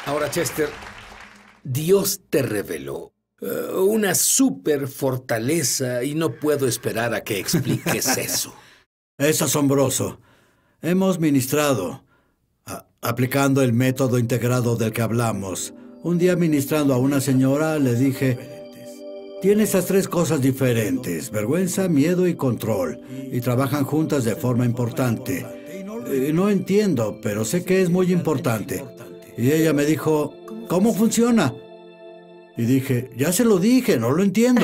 Ahora, Chester, Dios te reveló una super fortaleza y no puedo esperar a que expliques eso. Es asombroso. Hemos ministrado, aplicando el método integrado del que hablamos. Un día ministrando a una señora le dije, tiene esas tres cosas diferentes, vergüenza, miedo y control, y trabajan juntas de forma importante. No entiendo, pero sé que es muy importante. Y ella me dijo, ¿cómo funciona? Y dije, ya se lo dije, no lo entiendo.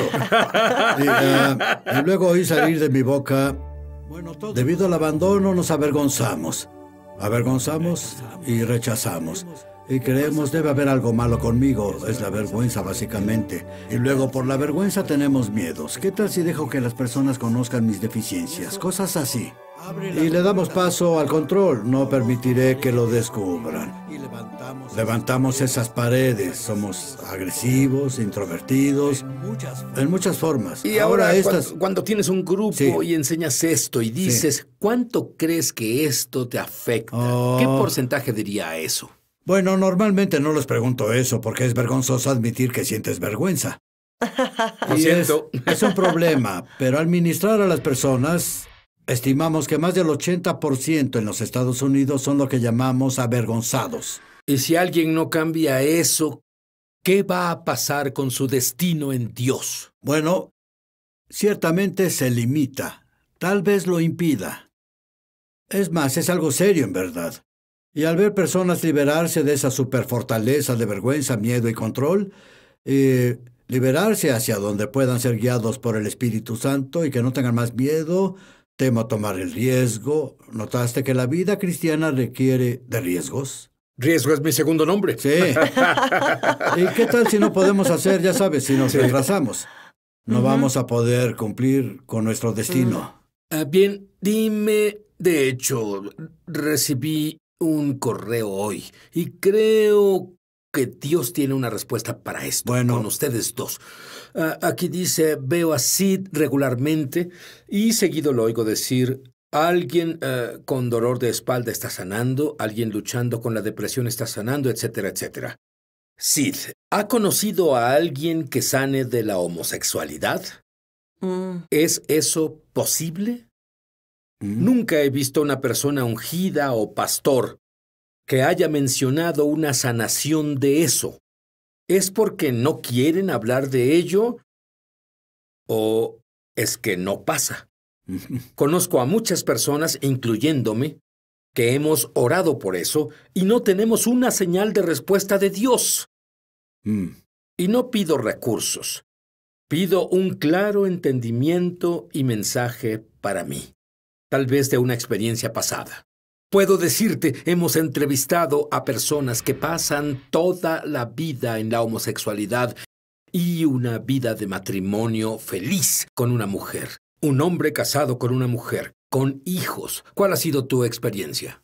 Y luego oí salir de mi boca, debido al abandono nos avergonzamos. Avergonzamos y rechazamos. Y creemos debe haber algo malo conmigo. Es la vergüenza, básicamente. Y luego por la vergüenza tenemos miedos. ¿Qué tal si dejo que las personas conozcan mis deficiencias? Cosas así. Y le damos paso al control. No permitiré que lo descubran. Levantamos esas paredes. Somos agresivos, introvertidos, en muchas formas. Y ahora cuando tienes un grupo y enseñas esto y dices, ¿cuánto crees que esto te afecta? ¿Qué porcentaje diría eso? Bueno, normalmente no les pregunto eso porque es vergonzoso admitir que sientes vergüenza. Lo siento. Es un problema, pero al ministrar a las personas, estimamos que más del 80% en los Estados Unidos son lo que llamamos avergonzados. Y si alguien no cambia eso, ¿qué va a pasar con su destino en Dios? Bueno, ciertamente se limita. Tal vez lo impida. Es más, es algo serio en verdad. Y al ver personas liberarse de esa superfortaleza de vergüenza, miedo y control, liberarse hacia donde puedan ser guiados por el Espíritu Santo y que no tengan más miedo, temo tomar el riesgo. ¿Notaste que la vida cristiana requiere de riesgos? Riesgo es mi segundo nombre. Sí. ¿Y qué tal si no podemos hacer, ya sabes, si nos retrasamos? No vamos a poder cumplir con nuestro destino. Bien, dime, de hecho, recibí un correo hoy y creo que Dios tiene una respuesta para esto con ustedes dos. Aquí dice, veo a Sid regularmente y seguido lo oigo decir, alguien con dolor de espalda está sanando, alguien luchando con la depresión está sanando, etcétera, etcétera. Sid, ¿ha conocido a alguien que sane de la homosexualidad? ¿Es eso posible? Nunca he visto una persona ungida o pastor que haya mencionado una sanación de eso. ¿Es porque no quieren hablar de ello? ¿O es que no pasa? Conozco a muchas personas, incluyéndome, que hemos orado por eso y no tenemos una señal de respuesta de Dios. Y no pido recursos. Pido un claro entendimiento y mensaje para mí. Tal vez de una experiencia pasada. Puedo decirte, hemos entrevistado a personas que pasan toda la vida en la homosexualidad y una vida de matrimonio feliz con una mujer. Un hombre casado con una mujer, con hijos. ¿Cuál ha sido tu experiencia?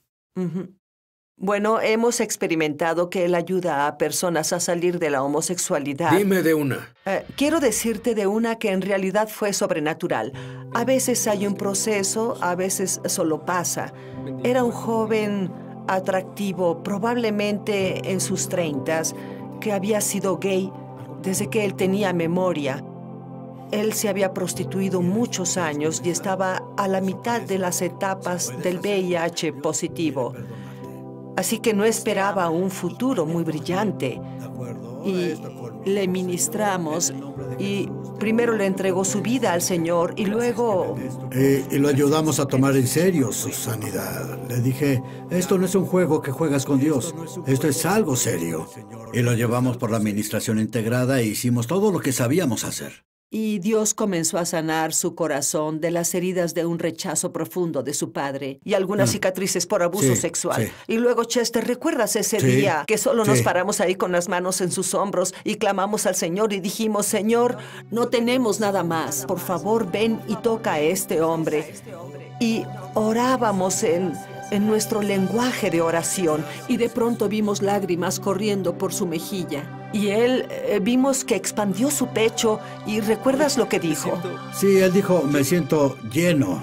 Bueno, hemos experimentado que él ayuda a personas a salir de la homosexualidad. Dime de una. Quiero decirte de una que en realidad fue sobrenatural. A veces hay un proceso, a veces solo pasa. Era un joven atractivo, probablemente en sus 30s, que había sido gay desde que él tenía memoria. Él se había prostituido muchos años y estaba a la mitad de las etapas del VIH positivo. Así que no esperaba un futuro muy brillante. Y le ministramos y primero le entregó su vida al Señor y luego... Y lo ayudamos a tomar en serio su sanidad. Le dije, esto no es un juego que juegas con Dios, esto es algo serio. Y lo llevamos por la administración integrada e hicimos todo lo que sabíamos hacer. Y Dios comenzó a sanar su corazón de las heridas de un rechazo profundo de su padre y algunas cicatrices por abuso sexual. Y luego, Chester, ¿recuerdas ese día que solo nos paramos ahí con las manos en sus hombros y clamamos al Señor y dijimos, Señor, no tenemos nada más. Por favor, ven y toca a este hombre. Y orábamos en nuestro lenguaje de oración y de pronto vimos lágrimas corriendo por su mejilla. Y él vimos que expandió su pecho y ¿recuerdas lo que dijo? Sí, él dijo, me siento lleno,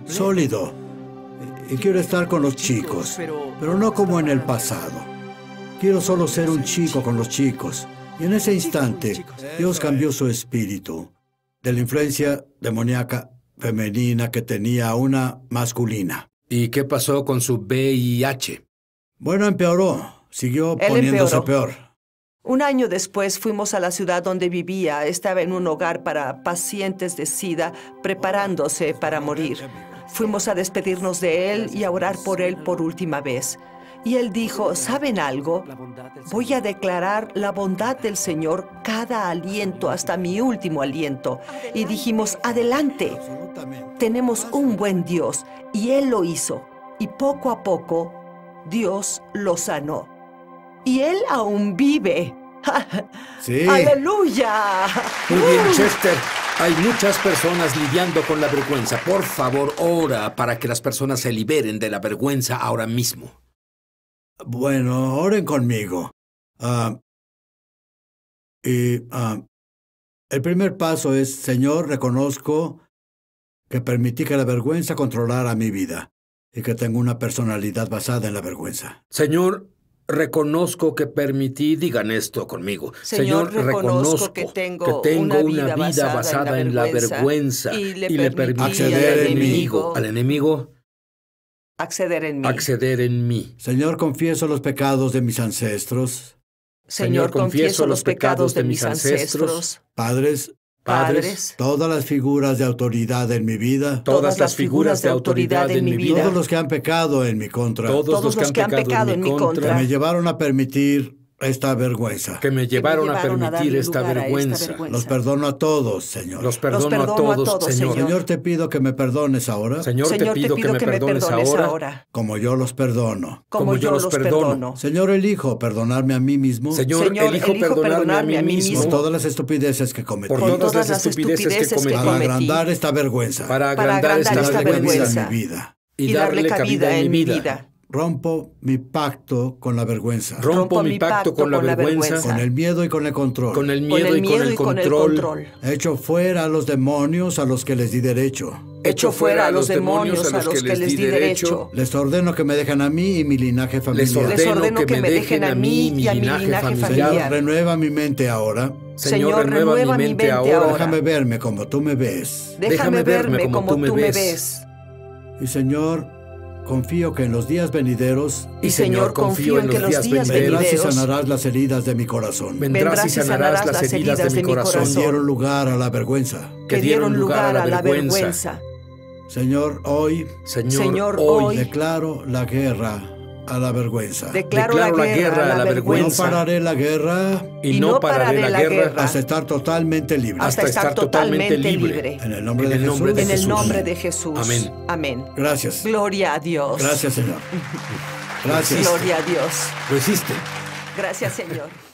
sólido y quiero estar con los chicos, pero no como en el pasado. Quiero solo ser un chico con los chicos. Y en ese instante, Dios cambió su espíritu de la influencia demoníaca femenina que tenía a una masculina. ¿Y qué pasó con su VIH? Bueno, empeoró. Siguió Él poniéndose empeoró. peor. Un año después fuimos a la ciudad donde vivía. Estaba en un hogar para pacientes de SIDA preparándose para morir. Fuimos a despedirnos de él y a orar por él por última vez. Y él dijo, ¿saben algo? Voy a declarar la bondad del Señor cada aliento hasta mi último aliento. Y dijimos, adelante. Tenemos un buen Dios. Y él lo hizo. Y poco a poco, Dios lo sanó. Y él aún vive. Sí. ¡Aleluya! Muy bien, Chester. Hay muchas personas lidiando con la vergüenza. Por favor, ora para que las personas se liberen de la vergüenza ahora mismo. Bueno, oren conmigo. El primer paso es, Señor, reconozco que permití que la vergüenza controlara mi vida y que tengo una personalidad basada en la vergüenza. Señor, reconozco que permití, digan esto conmigo. Señor, reconozco que tengo una vida basada en la vergüenza y le permití acceder en mí. al enemigo acceder en mí. acceder en mí. Señor, confieso los pecados de mis ancestros. Señor, confieso los pecados de mis ancestros. Padres, Padres, todas las figuras de autoridad en mi vida. Todas las figuras de autoridad en mi vida. Todos los que han pecado en mi contra. Todos los que han pecado en mi Que contra. me llevaron a permitir esta vergüenza. Que me llevaron a llevaron a permitir darle esta lugar a esta vergüenza. vergüenza. Los perdono a todos, Señor. Los perdono a todos, Señor. Señor, te pido que me perdones ahora, Señor, te pido que me perdones ahora, como yo los perdono. como yo los perdono. Señor, elijo perdonarme a mí mismo Señor, elijo perdonarme a mí mismo por todas las estupideces que cometí, por todas las estupideces que cometí, para agrandar esta vergüenza, para agrandar esta darle cabida vergüenza en mi vida. y darle cabida en mi vida. Rompo mi pacto con la vergüenza, Rompo mi pacto con la vergüenza, con el miedo y con el control. con el miedo y con el control. Echo fuera a los demonios a los que les di derecho. Echo fuera a los demonios a los que les di derecho. Les ordeno que me dejen a mí y mi linaje familiar. Les ordeno que me dejen a mí y a mi linaje Señor, familiar. renueva mi mente ahora. Señor, renueva mi mente ahora. Déjame verme como tú me ves. Déjame verme como tú me ves. Y Señor, confío que en los días venideros Y Señor, confío en que los días vendrás y venideros sanarás las heridas de mi corazón. Vendrás y sanarás las heridas de mi Que corazón dieron lugar a la vergüenza. que dieron lugar a la vergüenza. Señor, hoy Señor, hoy declaro la guerra a la vergüenza. declaro la guerra a la No vergüenza. pararé la guerra y no pararé la guerra hasta estar totalmente libre. Hasta estar totalmente libre. En el nombre de En el Jesús. nombre de En el Jesús. nombre de Jesús. Amén. Amén. Gracias. Gloria a Dios. Gracias, Señor. Gracias. Gloria a Dios. Lo hiciste. Gracias, Señor.